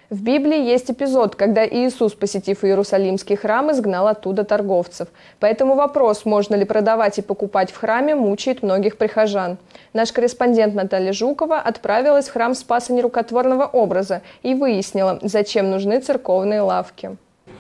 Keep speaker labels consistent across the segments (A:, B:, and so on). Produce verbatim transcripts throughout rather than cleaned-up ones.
A: В Библии есть эпизод, когда Иисус, посетив Иерусалимский храм, изгнал оттуда торговцев. Поэтому вопрос, можно ли продавать и покупать в храме, мучает многих прихожан. Наш корреспондент Наталья Жукова отправилась в храм Спаса Нерукотворного образа и выяснила, зачем нужны церковные лавки.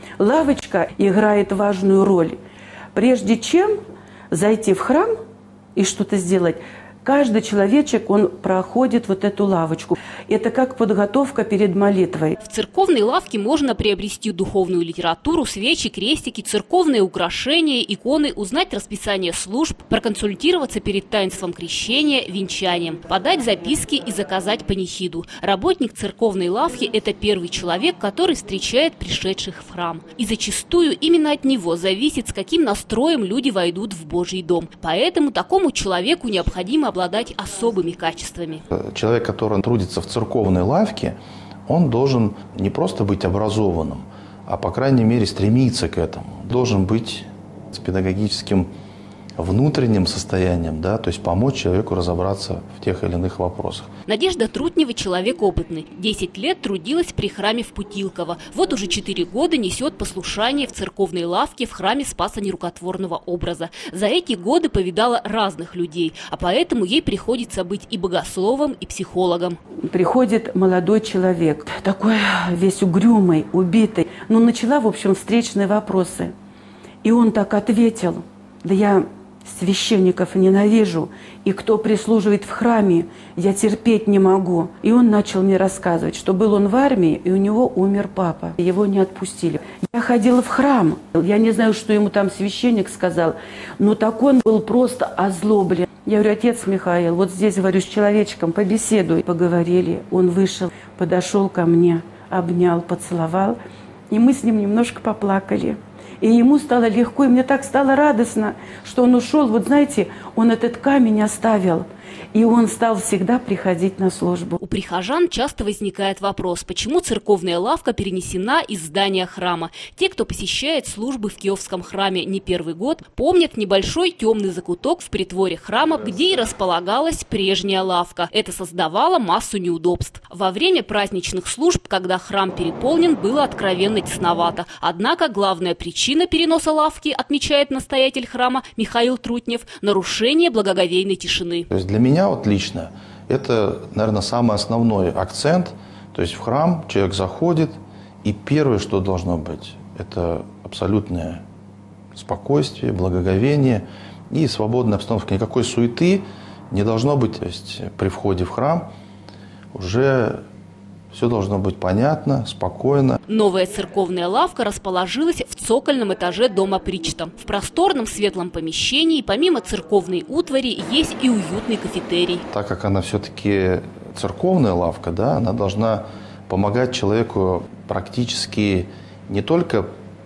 B: Лавочка играет важную роль. Прежде чем зайти в храм и что-то сделать, каждый человечек, он проходит вот эту лавочку. Это как подготовка перед молитвой.
C: В церковной лавке можно приобрести духовную литературу, свечи, крестики, церковные украшения, иконы, узнать расписание служб, проконсультироваться перед таинством крещения, венчанием, подать записки и заказать панихиду. Работник церковной лавки – это первый человек, который встречает пришедших в храм. И зачастую именно от него зависит, с каким настроем люди войдут в Божий дом. Поэтому такому человеку необходимо обладать особыми качествами.
D: Человек, который трудится в церковной лавке, он должен не просто быть образованным, а по крайней мере стремиться к этому. Должен быть с педагогическим внутренним состоянием, да, то есть помочь человеку разобраться в тех или иных вопросах.
C: Надежда Трутнева – человек опытный. Десять лет трудилась при храме в Путилково. Вот уже четыре года несет послушание в церковной лавке в храме Спаса Нерукотворного образа. За эти годы повидала разных людей, а поэтому ей приходится быть и богословом, и психологом.
B: Приходит молодой человек, такой весь угрюмый, убитый. Но начала, в общем, встречные вопросы. И он так ответил: да я священников ненавижу, и кто прислуживает в храме, я терпеть не могу. И он начал мне рассказывать, что был он в армии, и у него умер папа. Его не отпустили. Я ходила в храм. Я не знаю, что ему там священник сказал, но так он был просто озлоблен. Я говорю: отец Михаил, вот здесь, говорю, с человечком побеседуй. Поговорили. Он вышел, подошел ко мне, обнял, поцеловал, и мы с ним немножко поплакали. И ему стало легко, и мне так стало радостно, что он ушел. Вот знаете, он этот камень оставил, и он стал всегда приходить на службу.
C: У прихожан часто возникает вопрос, почему церковная лавка перенесена из здания храма. Те, кто посещает службы в Киевском храме не первый год, помнят небольшой темный закуток в притворе храма, где и располагалась прежняя лавка. Это создавало массу неудобств. Во время праздничных служб, когда храм переполнен, было откровенно тесновато. Однако главная причина переноса лавки, отмечает настоятель храма Михаил Трутнев, нарушение благоговейной тишины.
D: То есть для меня вот лично это, наверное, самый основной акцент. То есть в храм человек заходит, и первое, что должно быть, это абсолютное спокойствие, благоговение и свободная обстановка. Никакой суеты не должно быть. То есть при входе в храм уже все должно быть понятно, спокойно.
C: Новая церковная лавка расположилась в цокольном этаже дома Причта. В просторном светлом помещении, помимо церковной утвари, есть и уютный кафетерий.
D: Так как она все-таки церковная лавка, да, она должна помогать человеку практически не только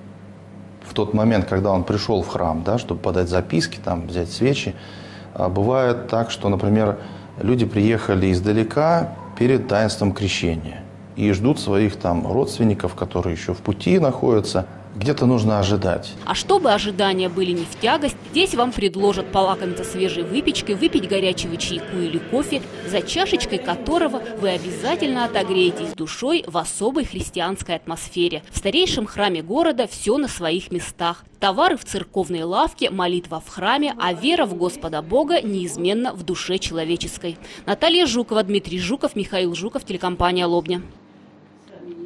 D: в тот момент, когда он пришел в храм, да, чтобы подать записки, там, взять свечи. А бывает так, что, например, люди приехали издалека перед таинством крещения и ждут своих там родственников, которые еще в пути находятся. Где-то нужно ожидать.
C: А чтобы ожидания были не в тягость, здесь вам предложат полакомиться свежей выпечкой, выпить горячего чайку или кофе, за чашечкой которого вы обязательно отогреетесь душой в особой христианской атмосфере. В старейшем храме города все на своих местах. Товары в церковной лавке, молитва в храме, а вера в Господа Бога неизменна в душе человеческой. Наталья Жукова, Дмитрий Жуков, Михаил Жуков, телекомпания «Лобня».